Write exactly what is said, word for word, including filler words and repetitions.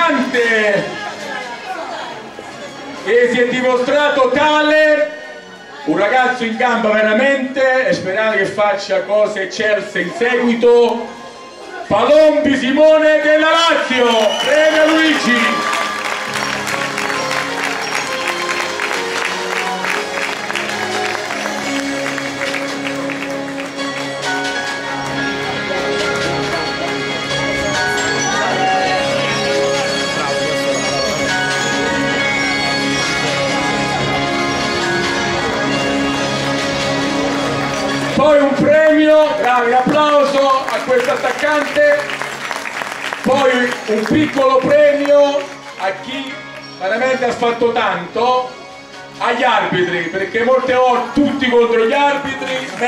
attaccante che si è dimostrato tale, un ragazzo in gamba veramente, e speriamo che faccia cose eccelse in seguito. Palombi Simone della Lazio, premio Luigi. Poi un premio, un applauso a questo attaccante, poi un piccolo premio a chi veramente ha fatto tanto, agli arbitri, perché molte volte tutti contro gli arbitri.